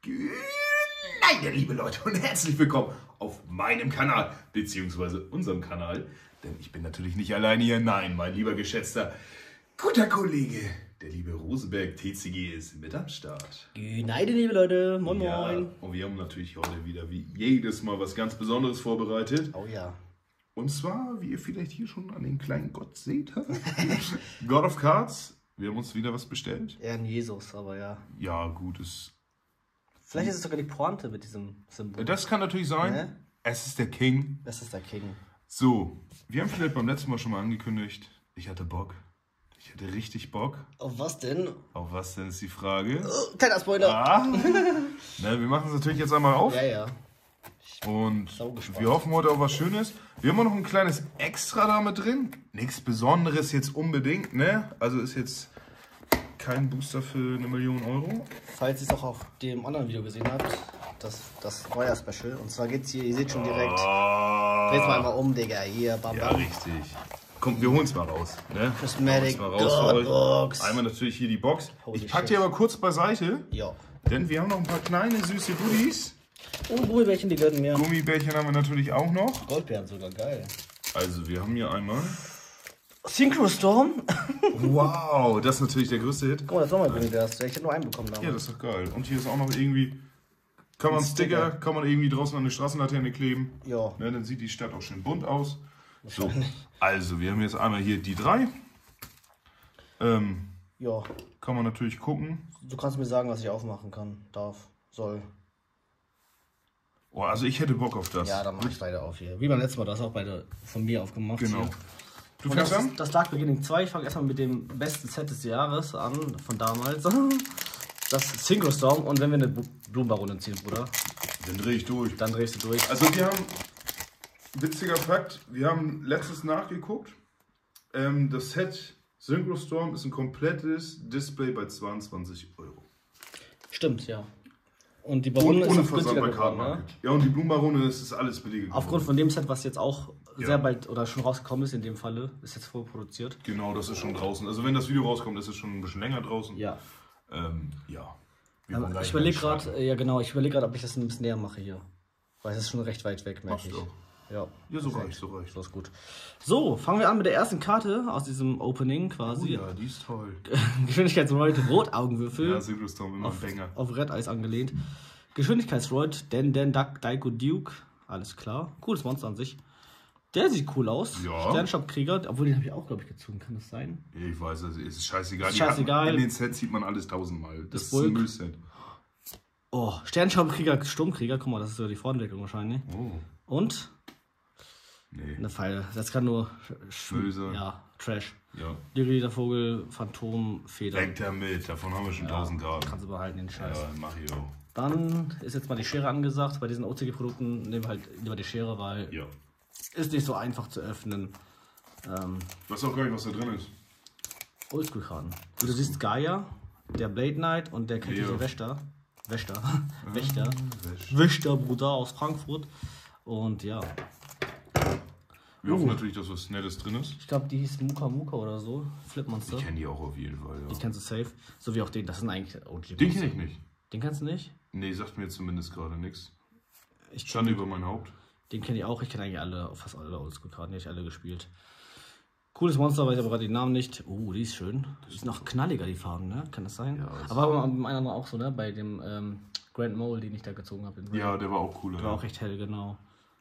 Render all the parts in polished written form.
Nein, liebe Leute, und herzlich willkommen auf meinem Kanal, beziehungsweise unserem Kanal. Denn ich bin natürlich nicht alleine hier. Nein, mein lieber geschätzter, guter Kollege, der liebe Rosenberg TCG ist mit am Start. Nein, liebe Leute, moin moin. Und wir haben natürlich heute wieder wie jedes Mal was ganz Besonderes vorbereitet. Oh ja. Und zwar, wie ihr vielleicht hier schon an den kleinen Gott seht, God of Cards. Wir haben uns wieder was bestellt. Eher ein Jesus, aber ja. Ja, gut, ist... Vielleicht ist es sogar die Pointe mit diesem Symbol. Das kann natürlich sein. Ne? Es ist der King. Das ist der King. So, wir haben vielleicht beim letzten Mal schon mal angekündigt, ich hatte Bock. Ich hatte richtig Bock. Auf was denn? Auf was denn ist die Frage? Oh, kleiner Spoiler. Ne, wir machen es natürlich jetzt einmal auf. Ja. Und Saugespannt. wir hoffen heute auf was Schönes. Wir haben auch noch ein kleines Extra da mit drin. Nichts Besonderes jetzt unbedingt, ne? Also ist jetzt kein Booster für 1 Million Euro. Falls ihr es auch auf dem anderen Video gesehen habt, das Neujahr-Special. Und zwar geht's hier, ihr seht schon direkt. Dreht's mal einmal um, Digga. Hier, bam, Ja, bam. richtig. Kommt, wir holen es mal raus. Ne? Prismatic Wir holen's mal raus für euch. Box. Einmal natürlich hier die Box. Holy Ich packe die shit. aber kurz beiseite, Ja. denn wir haben noch ein paar kleine süße Goodies. Oh, Gummibärchen, die gönnen mir. Gummibärchen haben wir natürlich auch noch. Goldbeeren sogar, geil. Also wir haben hier einmal... Synchrostorm. Wow, das ist natürlich der größte Hit. Guck mal, das nochmal Gummibär. Ich hätte nur einen bekommen damals. Ja, das ist doch geil. Und hier ist auch noch irgendwie... Kann man Ein Sticker. kann man irgendwie draußen an eine Straßenlaterne kleben. Ja. Ne, dann sieht die Stadt auch schön bunt aus. So, also wir haben jetzt einmal hier die 3. Ja. Kann man natürlich gucken. Du kannst mir sagen, was ich aufmachen kann, darf, soll. Oh, also ich hätte Bock auf das. Ja, dann mach ich beide auf hier. Wie beim letzten Mal, das auch beide von mir aufgemacht. Genau. Hier. Du Und fängst das an? ist das Dark Beginning 2. Ich fange erstmal mit dem besten Set des Jahres an, von damals. Das Synchrostorm. Und wenn wir eine Blumenbarone ziehen, Bruder, Dann drehe ich durch. dann drehst du durch. Also wir haben, witziger Fakt, wir haben letztens nachgeguckt. Das Set Synchrostorm ist ein komplettes Display bei 22 Euro. Stimmt, ja. Und die Und Barone ist ohne auch Versand günstiger bei geworden, ne? Kartenmarket. Ja, und die Blumenbarone, das ist alles billiger geworden. Aufgrund von dem Set, was jetzt auch Ja. sehr bald oder schon rausgekommen ist, in dem Falle, ist jetzt vorproduziert. Genau, das ist schon draußen. Also wenn das Video rauskommt, ist es schon ein bisschen länger draußen. Ja. Ja. Wir wollen gleich Ich überlege mal starten. gerade, ja genau, ich überlege gerade, ob ich das ein bisschen näher mache hier. Weil es ist schon recht weit weg, merke Machst ich. du auch. Ja. Ja, so Perfekt. reicht, so reicht. So ist gut. So, fangen wir an mit der ersten Karte aus diesem Opening Oh quasi. ja, die ist toll. Geschwindigkeitsroid Rotaugenwürfel. Ja, Synchrostorm immer ein Banger. Auf Red Eyes angelehnt. Geschwindigkeitsroid, Duck, Daiko Duke. Alles klar. Cooles Monster an sich. Der sieht cool aus. Ja. Sternschopkrieger, obwohl den habe ich auch, glaube ich, gezogen. Kann das sein? Ich weiß, es ist scheißegal. Ist scheißegal. In den Sets sieht man alles tausendmal. Das ist ein Bulk. Müllset. Oh, Sternschopkrieger, Sturmkrieger. Guck mal, das ist so die Vorentwicklung wahrscheinlich. Oh, Und nee. eine Pfeile. Das kann nur Müll sein. Ja, Trash. Ja. Diriger Vogel, Phantom, Feder. Weg damit, davon haben wir schon 1000 Grad. Kannst du behalten, den Scheiß. Ja, mach ich auch. Dann ist jetzt mal die Schere angesagt. Bei diesen OCG-Produkten nehmen wir halt lieber die Schere, weil Ja. ist nicht so einfach zu öffnen. Ich weiß auch gar nicht, was da drin ist. Oldschool-Karten. Wie du siehst, Gaia, der Blade Knight und der kenntliche Ja. Wächter. Wächter, Bruder aus Frankfurt. Und ja, Wir hoffen natürlich, dass was Nettes drin ist. ich glaube, die hieß Muka Muka oder so. Flipmonster. Ich kenne die auch auf jeden Fall, Die ja. kennst du safe. So wie auch den. Das sind eigentlich OG. Den kenne ich nicht. Den kennst du nicht? Nee, sagt mir zumindest gerade nichts. Ich Schande über mein Haupt. Den kenne ich auch. Ich kenne eigentlich alle, fast alle Oldschool-Karten. Die habe ich alle gespielt. Cooles Monster, weiß ich aber gerade den Namen nicht. Oh, die ist schön. Die ist noch knalliger, die Farben, ne? Kann das sein? Ja, das aber beim anderen auch so, ne? Bei dem Grand Mole, den ich da gezogen habe. Ja, der war auch cooler. Der war auch recht hell, genau.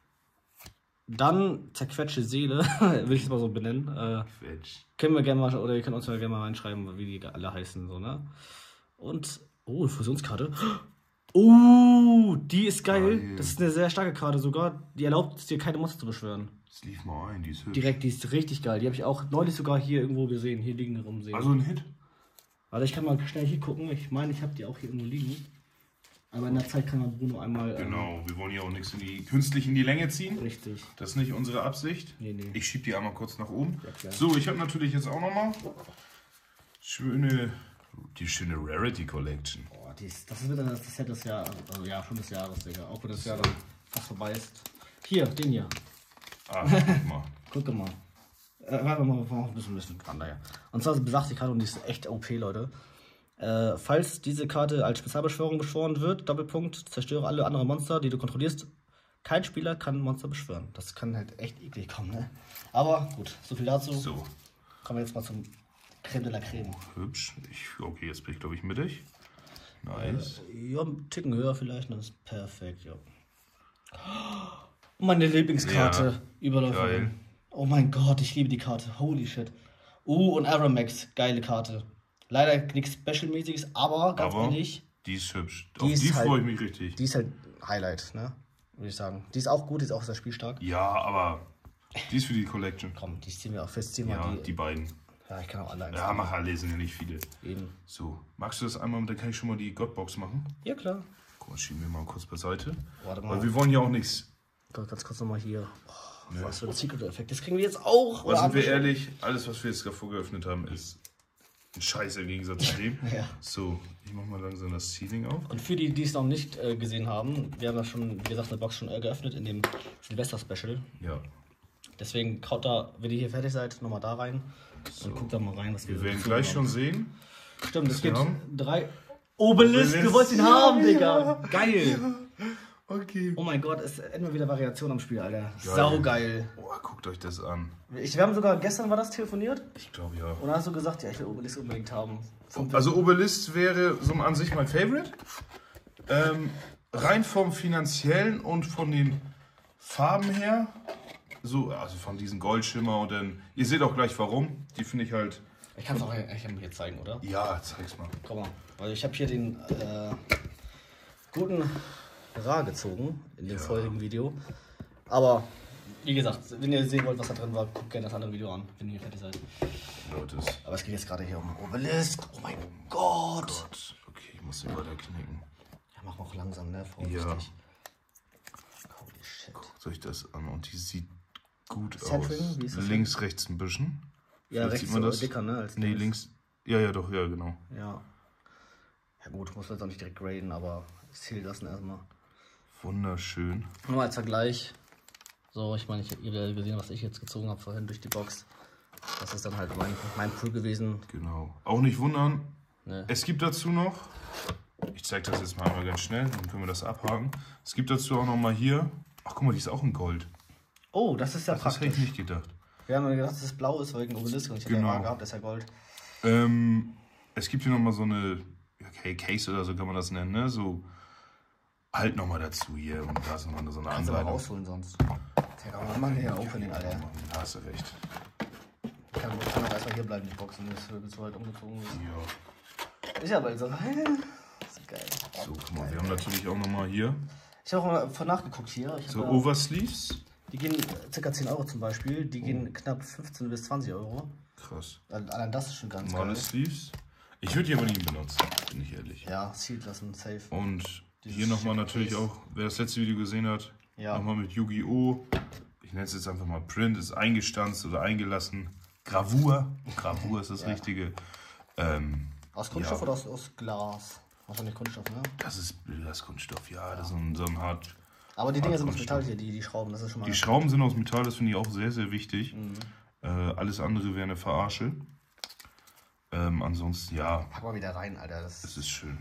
Dann zerquetschte Seele, will ich es mal so benennen. Quetsch. Können wir gerne mal, oder ihr könnt uns ja gerne mal reinschreiben, wie die alle heißen, so, ne? Und, oh, Fusionskarte. Oh, die ist geil. Geil. Das ist eine sehr starke Karte sogar. Die erlaubt es dir, keine Monster zu beschwören. Das lief mal ein, die ist hübsch. Direkt, die ist richtig geil. Die habe ich auch neulich sogar hier irgendwo gesehen. Hier liegen rumsehen. Also ein Hit. Warte, ich kann mal schnell hier gucken. Ich meine, ich habe die auch hier irgendwo liegen. Aber in der Zeit kann man Bruno einmal... Genau, wir wollen ja auch nichts künstlich in die Länge ziehen. Richtig. Das ist nicht unsere Absicht. Nee, nee. Ich schiebe die einmal kurz nach oben. Ja, klar. So, ich habe natürlich jetzt auch nochmal die schöne Rarity Collection. Boah, das ist wieder das Set des Jahres. Also ja, schon des Jahres, Digga. Auch wenn das Jahr dann fast vorbei ist. Hier, den hier. Ah, guck mal. Guck mal. Warte mal, wir machen ein bisschen dran, ja. Und zwar besagt die Karte und die ist echt OP, Leute. Falls diese Karte als Spezialbeschwörung beschworen wird, Doppelpunkt, zerstöre alle anderen Monster, die du kontrollierst. Kein Spieler kann Monster beschwören. Das kann halt echt eklig kommen, ne? Aber gut, so viel dazu. So. Kommen wir jetzt mal zum Creme de la Creme. Hübsch. Okay, jetzt bin ich, glaube ich, mittig. Nice. Ja, einen Ticken höher vielleicht, dann ist perfekt, ja. Meine Lieblingskarte, Ja, Überläuferin. geil. Oh mein Gott, ich liebe die Karte. Holy shit. Und Aramax, geile Karte. Leider nichts Special-mäßiges, aber ganz ehrlich, die ist hübsch. Die Auf ist die halt- freue ich mich richtig. die ist halt Highlight, ne? Würde ich sagen. Die ist auch gut, die ist auch sehr spielstark. Ja, aber die ist für die Collection. Komm, die ziehen wir auf fest, ziehen wir Ja, die. die beiden. Ja, ich kann auch alle eins. Ja, mach alle, sind ja nicht viele. Eben. So, magst du das einmal, dann kann ich schon mal die Godbox machen. Ja, klar. Guck mal, schieben wir mal kurz beiseite. Warte mal. Weil wir wollen ja auch nichts. Ganz kurz nochmal hier. Oh, was für ein Secret-Effekt. Das kriegen wir jetzt auch. Aber oder sind wir haben ehrlich, alles, was wir jetzt davor geöffnet haben, ist ein Scheiß im Gegensatz zu dem. Ja. So, ich mach mal langsam das Ceiling auf. Und für die, die es noch nicht gesehen haben, wir haben ja schon, wie gesagt, eine Box schon geöffnet in dem Silvester-Special. Ja. Deswegen kaut da, wenn ihr hier fertig seid, nochmal da rein und guckt da mal rein, was Wir werden gefunden gleich haben. schon sehen. Stimmt, es wir gibt haben. 3 Obelisk, du wolltest ihn haben, Digga. Geil. Okay. Oh mein Gott, es ist immer wieder Variation am Spiel, Alter. Saugeil. Oh, guckt euch das an. Wir haben sogar, gestern war das telefoniert Ich glaube ja. und dann hast du gesagt, ja, ich will Obelisk unbedingt haben. Also Obelisk wäre so an sich mein Favorite. Rein vom finanziellen und von den Farben her. So, also von diesem Goldschimmer und dann. Ihr seht auch gleich warum. Die finde ich halt. Ich kann es auch hier zeigen, oder? Ja, zeig's mal. Komm mal, weil ich habe hier den guten Ra gezogen in dem vorigen Video. Aber wie gesagt, wenn ihr sehen wollt, was da drin war, guckt gerne das andere Video an, wenn ihr fertig seid. Leute, Aber es geht jetzt gerade hier um Obelisk. Oh mein Gott. Gott. Okay, ich muss den weiter knicken. Ja, mach mal auch langsam, ne? Vorsichtig. Ja. Holy shit. Guckt euch das an und die sieht gut Centering, aus. wie ist das Links, rechts ein bisschen. Ja, Vielleicht rechts sieht man so das. dicker, ne? Als Nee, links. links. Ja, ja, doch, ja, genau. Ja. Ja gut, muss jetzt auch nicht direkt graden, aber ich zähle lassen erstmal. Wunderschön. Nur mal als Vergleich. So, ich meine, ihr habt ja gesehen, was ich jetzt gezogen habe vorhin durch die Box. Das ist dann halt mein Pool gewesen. Genau. Auch nicht wundern. Ne? Es gibt dazu noch, ich zeige das jetzt mal einmal ganz schnell, dann können wir das abhaken. Es gibt dazu auch noch mal hier, ach guck mal, die ist auch in Gold. Oh, das ist ja Das hätte ich praktisch. nicht gedacht. Wir haben ja gedacht, dass es blau ist wegen Obelisk und ich hätte Genau. ja gehabt, das ist ja Gold. Es gibt hier noch mal so eine, okay, Case oder so kann man das nennen, ne? So, halt noch mal dazu hier und da ist noch mal so eine Kannst du mal Anleitung. rausholen sonst. Ja, Mann, ja, Opening, Alter. Da hast du recht. Kann auch erstmal hier bleiben, die Boxen, bis du halt umgezogen bist. Ja. Ist ja bald so. Das ist geil. So, guck mal, wir haben natürlich auch noch mal hier Ich habe auch mal nachgeguckt hier. Ich so hab Oversleeves. die gehen ca. 10 Euro zum Beispiel. Die gehen knapp 15 bis 20 Euro. Krass. Allein das ist schon ganz Normale geil. Sleeves. Ich würde die aber nie benutzen, bin ich ehrlich. Ja, sealed lassen, safe. Und Dieses hier nochmal schicke natürlich Case. auch, wer das letzte Video gesehen hat, Ja. nochmal mit Yu-Gi-Oh! Ich nenne es jetzt einfach mal Print, ist eingestanzt oder eingelassen. Gravur. Gravur ist das Richtige. Aus Kunststoff Ja. oder aus Glas? Wahrscheinlich Kunststoff, ne? Das ist Bilderskunststoff, ja. Das ist so ein hart. Aber die Dinger sind aus Kunststoff. Metall hier, die Schrauben, das ist schon mal. Die Schrauben sind aus Metall, das finde ich auch sehr, sehr wichtig. Mhm. Alles andere wäre eine Verarsche. Ansonsten, ja, Pack mal wieder rein, Alter. Das es ist schön.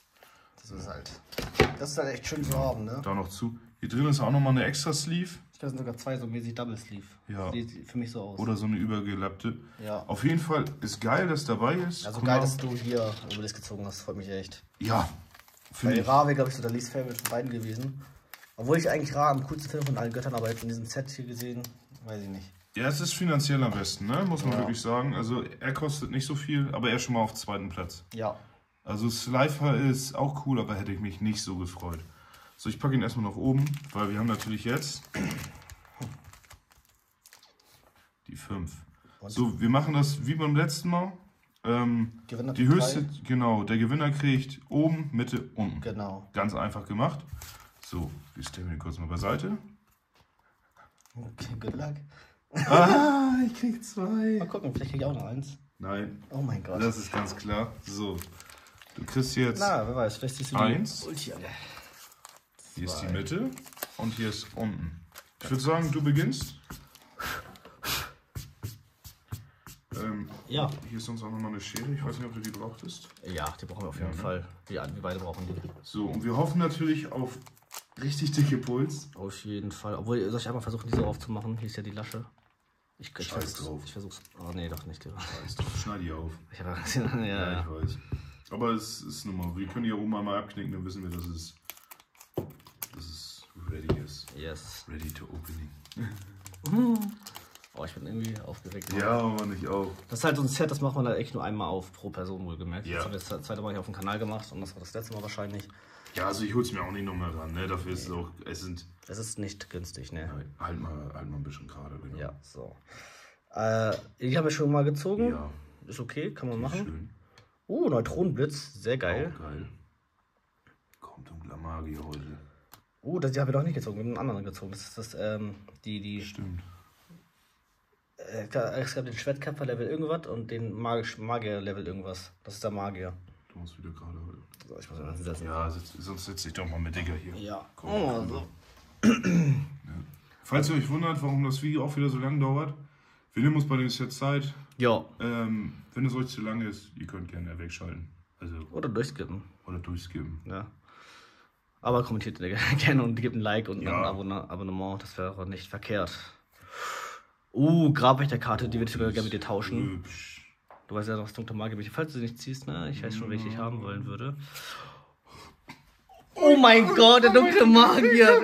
ist halt echt schön zu haben, ne? Da noch zu. Hier drin ist auch nochmal eine extra Sleeve. Ich glaube, es sind sogar zwei so mäßig Double Sleeve. Ja. Sieht für mich so aus. Oder so eine übergelappte. Ja. Auf jeden Fall ist geil, dass dabei ist. Also Guck geil, mal. dass du hier Obelisk gezogen hast, freut mich echt. Ja, finde Weil ich. Ra wäre, glaube ich, so der least favorite von beiden gewesen. Obwohl ich eigentlich Ra am coolsten finde von allen Göttern, aber jetzt in diesem Set hier gesehen, weiß ich nicht. Ja, es ist finanziell am besten, ne? Muss man Ja. wirklich sagen. Also er kostet nicht so viel, aber er ist schon mal auf zweiten Platz. Ja. Also Slifer ist auch cool, aber hätte ich mich nicht so gefreut. So, ich packe ihn erstmal nach oben, weil wir haben natürlich jetzt die 5. So, wir machen das wie beim letzten Mal. Gewinner Die Top höchste, 3. genau, der Gewinner kriegt oben, Mitte, unten. Genau. Ganz einfach gemacht. So, wir stellen ihn kurz mal beiseite. Okay, good luck. Ah, ich krieg 2. Mal gucken, vielleicht kriege ich auch noch eins. Nein, Oh mein Gott. das ist ganz klar. So, du kriegst jetzt, Na, wer weiß, vielleicht siehst du die 1. Ulti, Alter. Hier ist die Mitte und hier ist unten. Ich würde sagen, du beginnst. Ja. Hier ist sonst auch nochmal eine Schere. Ich weiß nicht, ob du die brauchtest. Ja, die brauchen wir auf jeden Fall. Wir beide brauchen die. So, und wir hoffen natürlich auf richtig dicke Puls. Auf jeden Fall. Obwohl, soll ich einmal versuchen, die so aufzumachen? Hier ist ja die Lasche. Ich drauf. Ich versuch's. Oh, nee, doch nicht. Scheiß drauf, schneid die auf. Ich ja, ich weiß. Aber es ist normal. Wir können die oben einmal abknicken, dann wissen wir, dass es ready ist. Yes. Ready to opening. Oh, ich bin irgendwie aufgeregt. Ja, aber nicht auch. Das ist halt so ein Set, das macht man halt echt nur einmal auf pro Person, wohlgemerkt. Ja. Das haben wir das zweite Mal hier auf dem Kanal gemacht und das war das letzte Mal wahrscheinlich. Ja, also ich hol's mir auch nicht nochmal ran, ne? Dafür ist es auch, es ist nicht günstig, ne? Halt mal ein bisschen gerade, genau. Ja, so. Die haben wir schon mal gezogen. Ja. Ist okay, kann man machen. Schön. Neutronenblitz, sehr geil. Auch geil. Kommt dunkler Magier heute. Die haben wir doch nicht gezogen, wir haben einen anderen gezogen. Das ist das, Stimmt. Es gab den Schwertkämpfer-Level irgendwas und den Magier-Level irgendwas. Das ist der Magier. Du musst wieder gerade heute. So, ich muss mal hinsetzen. Ja, sonst setz dich doch mal mit Digger hier. Ja. Komm, so. Falls ihr euch wundert, warum das Video auch wieder so lang dauert, wir nehmen uns bei dem Set Zeit. Ja. Wenn es euch zu lang ist, ihr könnt gerne wegschalten. Also, Oder durchskippen. Oder durchskippen. Ja. Aber kommentiert gerne und gebt ein Like und Ja. ein Abonnement, das wäre auch nicht verkehrt. Grabwächterkarte, die würde ich sogar gerne mit dir tauschen. Hübsch. Du weißt ja noch, das dunkle Magie, falls du sie nicht ziehst, ne? Ich weiß schon, welche ich haben wollen würde. Oh mein Gott, der dunkle Magier!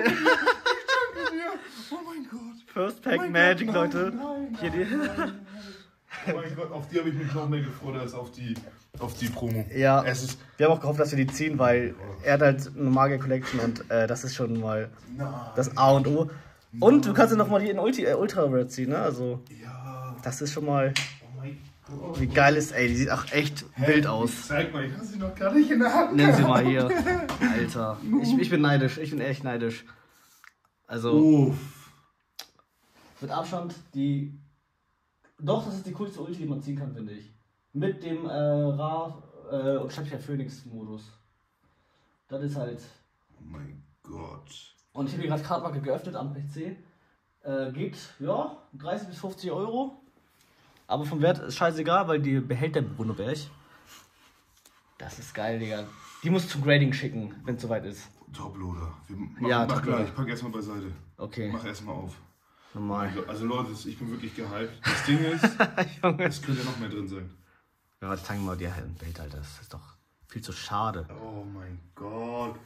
Oh mein Gott. First Pack mein Magic, Gott, Leute. nein, Hier die. Oh mein Gott, auf die habe ich mich noch mehr gefreut als auf die Promo. Ja, Es ist. wir haben auch gehofft, dass wir die ziehen, weil er hat halt eine Magier Collection und das ist schon mal das A und O. Und du kannst ja nochmal hier in Ultra Red ziehen, ne? Also, Ja. das ist schon mal. Oh mein Gott. Wie geil ist, ey, die sieht auch echt wild aus. Zeig mal, ich habe sie noch gar nicht in der Hand. Nimm sie mal hier. Alter. Ich bin neidisch, ich bin echt neidisch. Also, Uff. mit Abstand die. Doch, das ist die coolste Ulti, die man ziehen kann, finde ich. Mit dem und Stattlicher Phoenix-Modus. Das ist halt. Oh mein Gott. Und ich habe hier gerade Cardmarke geöffnet am PC. Geht, ja, 30 bis 50 Euro. Aber vom Wert ist scheißegal, weil die behält der Bruno Berg. Das ist geil, Digga. Die musst du zum Grading schicken, wenn es soweit ist. Toploader. Ja, mach Toploader. gleich. Ich pack erstmal beiseite. Okay. Mach erstmal auf. Normal. Also Leute, ich bin wirklich gehypt. Das Ding ist, Junge. es könnte noch mehr drin sein. Ja, warte, zeigen wir mal dir ein Bild, Alter. Das ist doch viel zu schade. Oh mein Gott.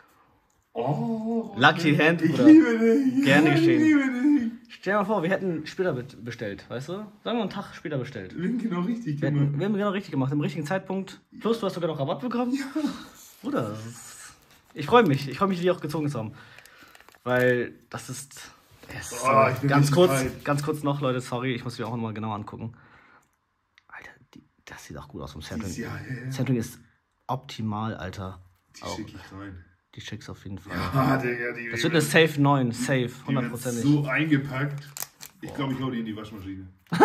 Oh. Lucky Hand, Ich Bruder. liebe dich. Gerne geschehen. Ich liebe dich. Stell dir mal vor, wir hätten später bestellt, weißt du? Sagen wir einen Tag später bestellt. Wir haben genau richtig Wir gemacht. haben genau richtig gemacht, im richtigen Zeitpunkt. Plus, du hast sogar noch Rabatt bekommen. Ja. Bruder, das ist... Ich freue mich, die auch gezogen zu haben. Weil das ist... Es ist Oh, ich bin ganz richtig hyped. ganz kurz noch, Leute, sorry, ich muss mir auch nochmal genau angucken. Alter, das sieht auch gut aus vom Sampling. Ja. Sampling ist optimal, Alter. Die schicke ich rein. Die schickst auf jeden Fall. Ah, Digga, die Das wird eine Safe 9, safe, die wird 100%ig. so eingepackt. Ich glaube, ich hau die in die Waschmaschine.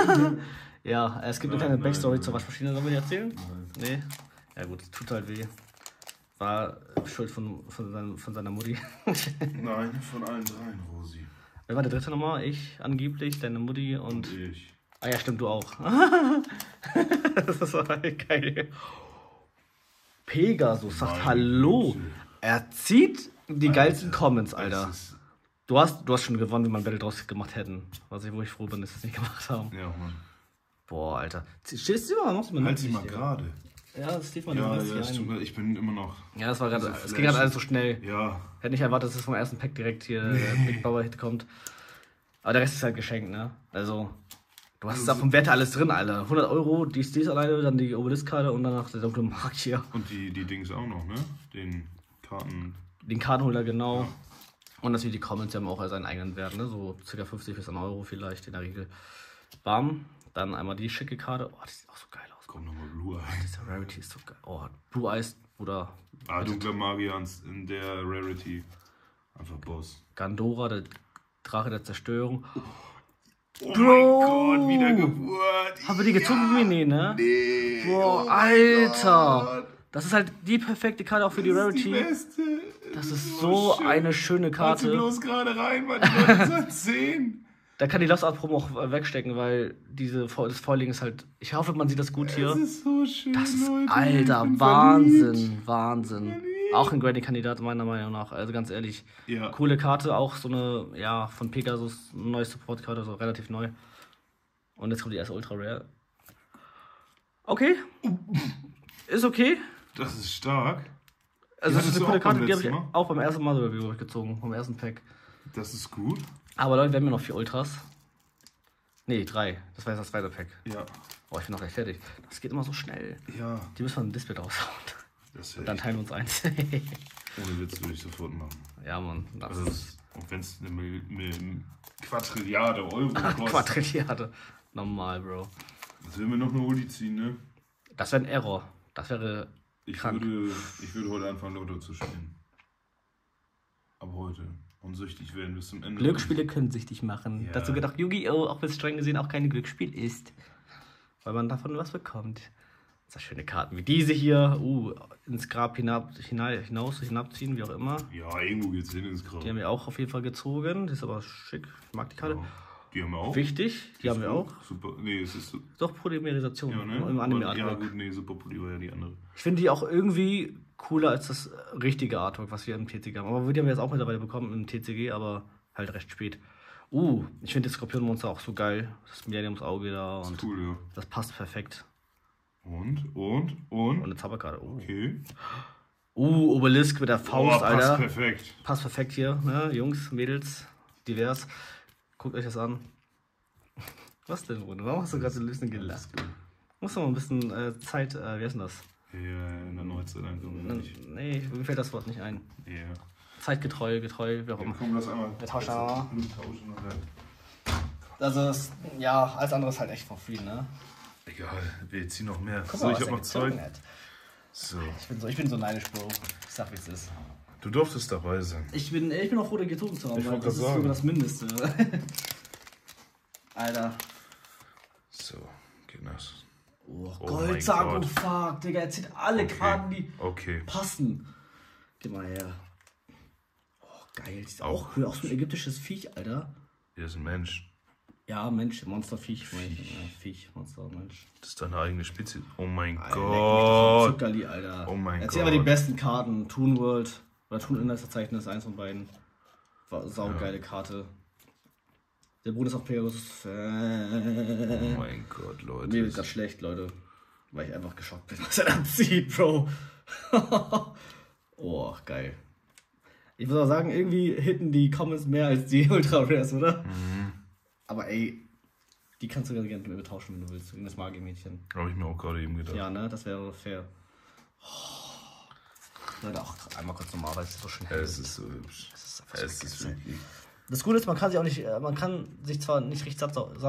Ja, es gibt eine Nein, kleine nein, Backstory nein. zur Waschmaschine, sollen wir die erzählen? Nein. Nee? Ja gut, tut halt weh. War Schuld von seiner Mutti. Nein, von allen dreien, Rosi. Wer war der dritte nochmal? Ich, angeblich, deine Mutti und... Ich. Ah ja, stimmt, du auch. Das war geil. Pegasus sagt Meine Hallo. Güte. Er zieht die geilsten Comments, Es Alter. ist- Du hast schon gewonnen, wenn wir ein Battle draus gemacht hätten. Wo ich froh bin, dass wir es nicht gemacht haben. Ja, Mann. Boah, Alter. Stehst du immer noch? Halt sie mal gerade. Ja, das lief mal Ja, nicht ja, ein. ich bin immer noch. Ja, das war gerade. Also Es ging gerade alles so schnell. Ja, Hätte nicht erwartet, dass es vom ersten Pack direkt hier der Big Bauer Hit kommt. Aber der Rest ist halt geschenkt, ne? Also, du hast da vom Wert alles drin, Alter. 100 Euro, die Steels alleine, dann die Obelisk-Karte und danach der dunkle Magier. und die Dings auch noch, ne? Den Karten. Den Kartenholder, genau. Und natürlich die Comments, die haben auch seinen eigenen Wert, ne? So ca. 50 bis 1 Euro vielleicht in der Regel. Bam. Dann einmal die schicke Karte. Oh, die sieht auch so geil aus. Kommt nochmal Blue Eye. Diese Rarity ist so geil. Oh, Blue Eyes, Bruder. Ah, dunkler Magier in der Rarity. Einfach Boss. Gandora, der Drache der Zerstörung. Oh Bro! mein Gott, Wiedergeburt. Haben wir die gezogen? Nee, ne? Nee. Boah, oh mein Alter! Gott. Das ist halt die perfekte Karte auch für die Das ist die Rarity. beste. Das ist so schön. eine schöne Warte Karte. bloß gerade rein, weil die Leute sollen sehen. Da kann die Lost Art Promo auch wegstecken, weil das Foiling ist halt. Ich hoffe, man sieht das gut hier. Das ist so schön, Das ist, Leute. Alter, Ich bin Wahnsinn, verliebt. Wahnsinn. Auch ein Granny-Kandidat meiner Meinung nach. Also ganz ehrlich, Ja. coole Karte, auch so eine, ja, von Pegasus, eine neue Support-Karte, so relativ neu. Und jetzt kommt die erste Ultra Rare. Okay. Ist okay. Das ist stark. Also, das hattest ist du eine coole auch Karte, beim die habe ich letzten Mal? auch beim ersten Mal Review gezogen, vom ersten Pack. Das ist gut. Aber Leute, wir haben ja noch 4 Ultras. Nee, 3. Das war jetzt das zweite Pack. Ja. Oh, ich bin noch gleich fertig. Das geht immer so schnell. Ja. Die müssen wir im Display raushauen. Das ist Und dann teilen wir uns eins. ohne Witz würde ich sofort machen. Ja, Mann. Das Also, ist auch wenn es eine Quadrilliarde Euro kostet. Quadrilliarde. Normal, Bro. Was will mir noch eine Uli ziehen, ne? Das wäre ein Error. Das wäre Ich krank. würde heute anfangen, Lotto zu spielen. Ab heute. Und süchtig werden bis zum Ende. Glücksspiele können süchtig machen. Ja. Dazu gehört auch Yu-Gi-Oh!, auch wenn es streng gesehen auch kein Glücksspiel ist. Weil man davon was bekommt. So schöne Karten wie diese hier. Ins Grab hinabziehen, wie auch immer. Ja, irgendwo geht's hin ins Grab. Die haben wir auch auf jeden Fall gezogen. Die ist aber schick. Ich mag die Karte. Ja. Die haben wir auch. Wichtig, die haben wir auch. Super. Nee, es ist so. Doch Polymerisation Ja, ne? im Anime Ja, Artwork. gut, nee, Super Poly war ja die andere. Ich finde die auch irgendwie cooler als das richtige Artwork, was wir im TCG haben. Aber die haben wir jetzt auch mittlerweile bekommen im TCG, aber halt recht spät. Ich finde das Skorpionmonster auch so geil. Das Millenniumsauge da Ist und cool, ja. das passt perfekt. Und? Und eine Zauberkarte. Okay. Obelisk mit der Faust, passt Alter. perfekt. Passt perfekt hier, ne? Jungs, Mädels, divers. Guckt euch das an. Was denn, Bruder? Warum hast du gerade so ein bisschen gelacht? Muss doch mal ein bisschen Zeit, wie heißt denn das? Ja, in der Neuzeit einfach nicht. Nee, mir fällt das Wort nicht ein. Ja. Zeitgetreu, getreu, wie auch Ja, immer. komm, lass einmal. Wir tauschen aber. Tauschen, oder? Also, ja, alles andere ist halt echt for free, ne? Egal, wir ziehen noch mehr. Guck So, mal, ich was hab er noch gezogen Zeug. hat. So. Ich bin so neidisch, Bro. Ich sag, wie es ist. Du durftest dabei sein. Ich bin auch froh, den gezogen zu haben, Ich weil wollte das ist gerade sogar sagen. das Mindeste. Alter. So, geht das. Oh, Oh Gold, mein Gott. Fuck, Digga, er zieht alle Okay. Karten, die Okay. passen. Geh mal her. Oh, geil. Das ist auch so ein ägyptisches Viech, Alter. Hier ist ein Mensch. Ja, Mensch, Monsterviech. Viech, Monster, Mensch. Das ist deine eigene Spezies. Oh mein Alter, leck mich doch am Gott. Zuckerli, Alter. Oh mein Erzähl aber die Gott. besten Karten. Toon World oder Toon Inhaltsverzeichnis, eins von beiden. War saugeile Karte. Der Bruder ist auch Pegasus. Oh mein Gott, Leute. Mir wird gerade schlecht, Leute. Weil ich einfach geschockt bin, was er da zieht, Bro. Oh, geil. Ich muss auch sagen, irgendwie hitten die Comments mehr als die Ultra Rares, oder? Aber ey, die kannst du gerne mit mir tauschen, wenn du willst. Gegen das Magier-Mädchen. Habe ich mir auch gerade eben gedacht. Ja, ne? Das wäre fair. Oh. Leute, auch einmal kurz normal, weil es ist so schön hell Es ist so hübsch. Das ist einfach Es so ist geil. wirklich. Das Gute ist, man kann sich auch nicht, man kann sich zwar nicht richtig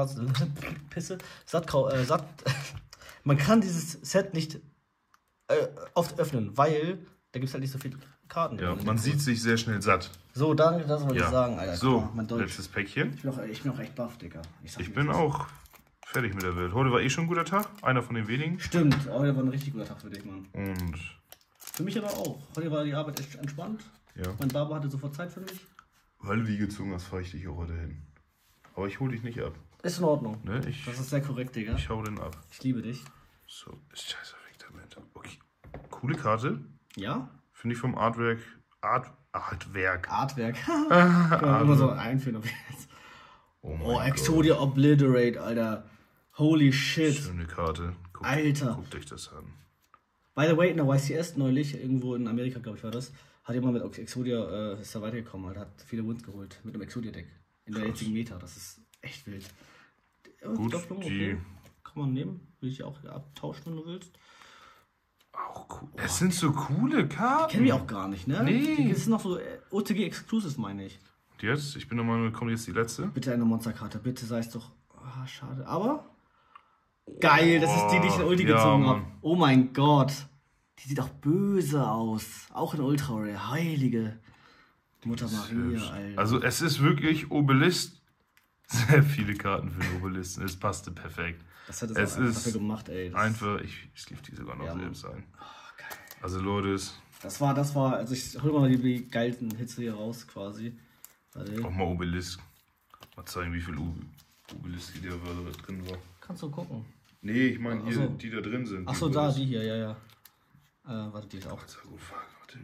man kann dieses Set nicht oft öffnen, weil da gibt es halt nicht so viele Karten. Ja, drin. man sieht sich sehr schnell satt. So, danke, das wollte ich Ja. sagen, Alter. So, Guck mal, mein Deutsch. letztes Päckchen. Ich bin auch echt baff, Digga. Sag Ich dir, bin wie es ist. auch fertig mit der Welt. Heute war eh schon ein guter Tag. Einer von den wenigen. Stimmt, heute war ein richtig guter Tag für dich, Mann. Und Für mich aber auch. Heute war die Arbeit echt entspannt. ja, Mein Barber hatte sofort Zeit für mich. weil du die gezogen hast, fahre ich dich auch heute hin. Aber ich hole dich nicht ab. Ist in Ordnung. Ne? Das ist sehr korrekt, Digga. Ich hau den ab. Ich liebe dich. So, ist scheiße weg damit. Okay. Coole Karte. Ja? Finde ich vom Artwerk. Artwerk. Artwerk. Ja, immer so einführen. Ob jetzt. Oh mein Oh, Gott. Exodia Obliterate, Alter. Holy shit. Schöne Karte. Alter. Guckt euch das an. By the way, in der YCS neulich, irgendwo in Amerika, glaube ich, war das, hat jemand mit Exodia, ist da weitergekommen, hat viele Wins geholt mit einem Exodia-Deck. In der jetzigen Meta. Das ist echt wild. Ja, Gut, Doppelung, die- kann man nehmen. Will ich auch abtauschen, wenn du willst. Auch cool. Es sind so coole Karten. Kennen wir auch gar nicht, ne? Nee. Die sind noch so OTG Exclusives, meine ich. Und jetzt? Ich bin der Meinung, kommt jetzt die letzte. Bitte eine Monsterkarte, bitte sei es doch. Ah, schade. Aber. Geil, das ist die, die ich in Ulti Ja, gezogen Mann. habe. Oh mein Gott. Die sieht auch böse aus. Auch in Ultra Rare. Heilige Mutter Maria, Hübsch. Alter. Also es ist wirklich Obelisk. Sehr viele Karten für den Obelisken. Es passte perfekt. das hat es es auch einfach ist dafür gemacht, ey. Das, Einfach, ich lief die sogar noch Ja, Mann. selbst ein. geil. Also Leute, Das war, also ich hol mal die geilsten Hits hier raus quasi. Warte. auch mal Obelisk. Mal zeigen, wie viel Obelisken da drin war. Kannst du gucken. Nee, ich meine hier, Ach so. die da drin sind. Achso, da, die hier, ja. Warte, die ist auch. Warte.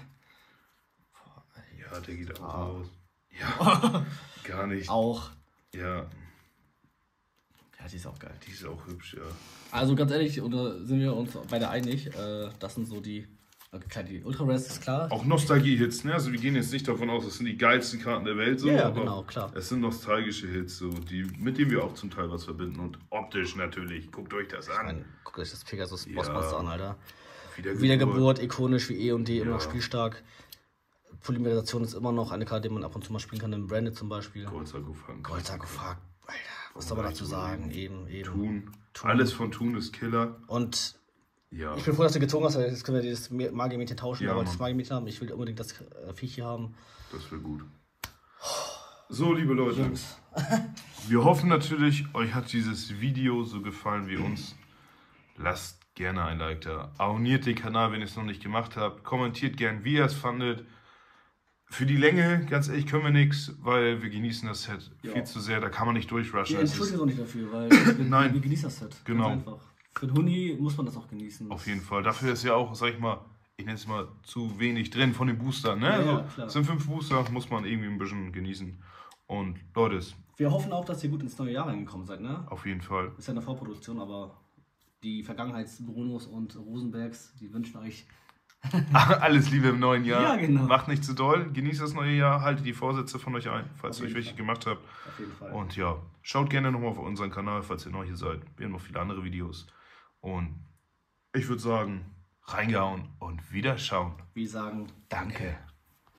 Ja, der geht auch raus. Ja, gar nicht. Auch. Ja. Ja, die ist auch geil. Die ist auch hübsch, ja. Also ganz ehrlich, oder sind wir uns beide einig, das sind so die, klar, die Ultra Rares ist klar. Auch Nostalgie-Hits, ne? Also wir gehen jetzt nicht davon aus, das sind die geilsten Karten der Welt, so, Ja, aber genau, klar. es sind nostalgische Hits, so, mit denen wir auch zum Teil was verbinden und optisch natürlich. Guckt euch das an. Ich meine, guckt euch das Pegasus Bossmonster an, Alter. Wiedergeburt, ikonisch wie und immer noch spielstark. Polymerisation ist immer noch eine Karte, die man ab und zu mal spielen kann, im Branded zum Beispiel. Goldsarkophag, Alter, was soll man dazu sagen? Eben. Thun. Alles von Thun ist Killer. Und ja. ich bin froh, dass du gezogen hast, jetzt können wir dieses Magiermädchen tauschen, Ja, aber Mann. das Magiermädchen haben, ich will unbedingt das Viech hier haben. Das wäre gut. So, liebe Leute, Jungs. wir hoffen natürlich, euch hat dieses Video so gefallen wie uns. Lasst gerne ein Like da. Abonniert den Kanal, wenn ihr es noch nicht gemacht habt. Kommentiert gern, wie ihr es fandet. Für die Länge, ganz ehrlich, können wir nichts, weil wir genießen das Set viel zu sehr. Da kann man nicht durchrushen. Wir entschuldigen uns auch nicht dafür, weil wir genießen das Set. Genau. Ganz einfach. Für den Huni muss man das auch genießen. Auf jeden Fall. Dafür ist ja auch, sag ich mal, ich nenne es mal, zu wenig drin von den Boostern. Ne? Ja, Also, klar. es sind 5 Booster, muss man irgendwie ein bisschen genießen. Und Leute, Wir hoffen auch, dass ihr gut ins neue Jahr reingekommen seid, ne? auf jeden Fall. Ist ja eine Vorproduktion, aber die Vergangenheits-Brunos und Rosenbergs, die wünschen euch Alles Liebe im neuen Jahr. Ja, genau. Macht nicht zu doll, genießt das neue Jahr, haltet die Vorsätze von euch ein, falls Auf ihr euch jeden welche Fall. gemacht habt. auf jeden Fall. Und ja, schaut gerne nochmal auf unseren Kanal, falls ihr neu hier seid. Wir haben noch viele andere Videos. Und ich würde sagen, reingehauen und wieder schauen. Wir sagen Danke.